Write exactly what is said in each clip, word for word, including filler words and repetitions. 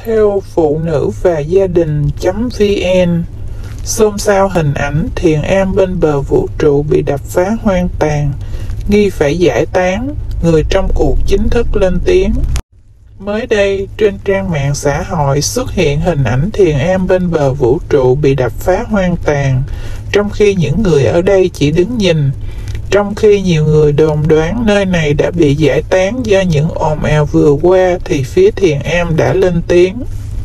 theo phụ nữ và gia đình.vn, xôn xao hình ảnh thiền am bên bờ vũ trụ bị đập phá hoang tàn, nghi phải giải tán, người trong cuộc chính thức lên tiếng. Mới đây, trên trang mạng xã hội xuất hiện hình ảnh thiền am bên bờ vũ trụ bị đập phá hoang tàn, trong khi những người ở đây chỉ đứng nhìn. Trong khi nhiều người đồn đoán nơi này đã bị giải tán do những ồn ào vừa qua, thì phía thiền am đã lên tiếng.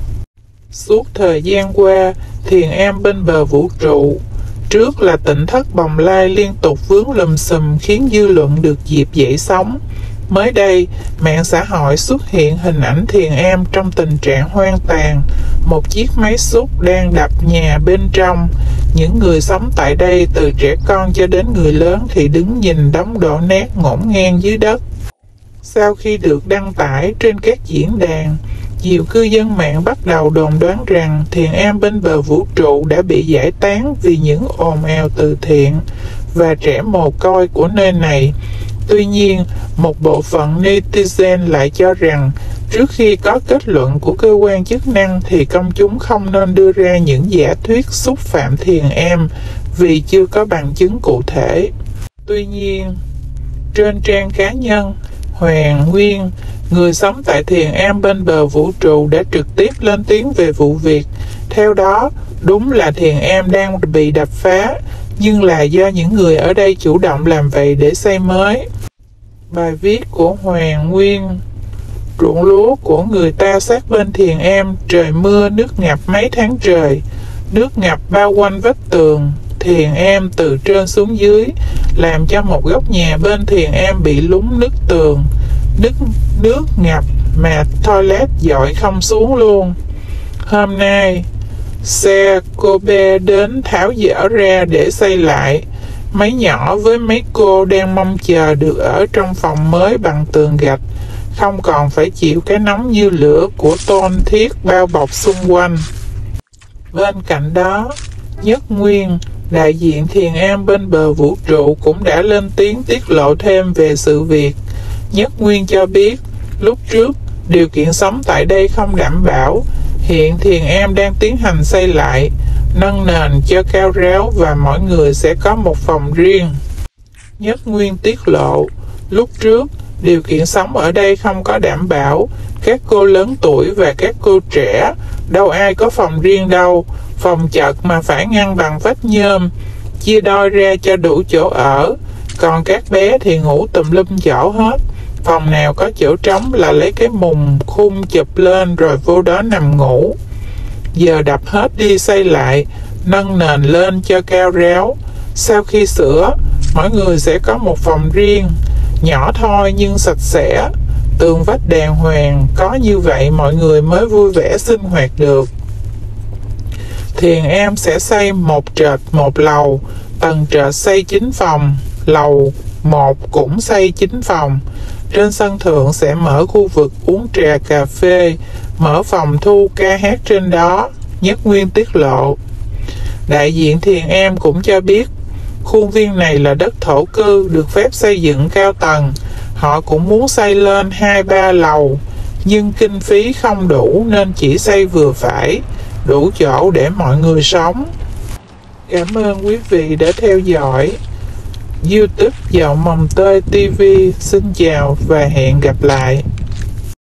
Suốt thời gian qua, thiền am bên bờ vũ trụ, trước là tỉnh thất Bồng Lai liên tục vướng lùm xùm khiến dư luận được dịp dậy sóng. Mới đây, mạng xã hội xuất hiện hình ảnh thiền am trong tình trạng hoang tàn, một chiếc máy xúc đang đập nhà bên trong. Những người sống tại đây, từ trẻ con cho đến người lớn, thì đứng nhìn đống đổ nát ngổn ngang dưới đất. Sau khi được đăng tải trên các diễn đàn, nhiều cư dân mạng bắt đầu đồn đoán rằng thiền am bên bờ vũ trụ đã bị giải tán vì những ồn ào từ thiện và trẻ mồ côi của nơi này. Tuy nhiên, một bộ phận netizen lại cho rằng trước khi có kết luận của cơ quan chức năng thì công chúng không nên đưa ra những giả thuyết xúc phạm thiền am vì chưa có bằng chứng cụ thể. Tuy nhiên, trên trang cá nhân, Hoàng Nguyên, người sống tại thiền am bên bờ vũ trụ, đã trực tiếp lên tiếng về vụ việc. Theo đó, đúng là thiền am đang bị đập phá, nhưng là do những người ở đây chủ động làm vậy để xây mới. Bài viết của Hoàng Nguyên: ruộng lúa của người ta sát bên thiền am, trời mưa nước ngập mấy tháng trời, nước ngập bao quanh vách tường thiền am từ trên xuống dưới, làm cho một góc nhà bên thiền am bị lún nứt tường, nước nước ngập mà toilet dội không xuống luôn. Hôm nay, xe Kobe đến tháo dỡ ra để xây lại. Mấy nhỏ với mấy cô đang mong chờ được ở trong phòng mới bằng tường gạch, không còn phải chịu cái nóng như lửa của tôn thiết bao bọc xung quanh. Bên cạnh đó, Nhất Nguyên, đại diện thiền am bên bờ vũ trụ, cũng đã lên tiếng tiết lộ thêm về sự việc. Nhất Nguyên cho biết, lúc trước, điều kiện sống tại đây không đảm bảo. Hiện thiền am đang tiến hành xây lại, nâng nền cho cao ráo và mỗi người sẽ có một phòng riêng. Nhất Nguyên tiết lộ, lúc trước, điều kiện sống ở đây không có đảm bảo. Các cô lớn tuổi và các cô trẻ, đâu ai có phòng riêng đâu. Phòng chật mà phải ngăn bằng vách nhôm, chia đôi ra cho đủ chỗ ở. Còn các bé thì ngủ tùm lum chỗ hết. Phòng nào có chỗ trống là lấy cái mùng khung chụp lên rồi vô đó nằm ngủ. Giờ đập hết đi xây lại, nâng nền lên cho cao ráo. Sau khi sửa, mỗi người sẽ có một phòng riêng, nhỏ thôi nhưng sạch sẽ, tường vách đàng hoàng. Có như vậy mọi người mới vui vẻ sinh hoạt được. Thiền am sẽ xây một trệt một lầu, tầng trệt xây chín phòng, lầu một cũng xây chín phòng. Trên sân thượng sẽ mở khu vực uống trà cà phê, mở phòng thu ca hát trên đó, Nhất Nguyên tiết lộ. Đại diện thiền am cũng cho biết, khuôn viên này là đất thổ cư, được phép xây dựng cao tầng. Họ cũng muốn xây lên hai ba lầu, nhưng kinh phí không đủ nên chỉ xây vừa phải, đủ chỗ để mọi người sống. Cảm ơn quý vị đã theo dõi. YouTube Dạo Mồng Tơi ti vi xin chào và hẹn gặp lại.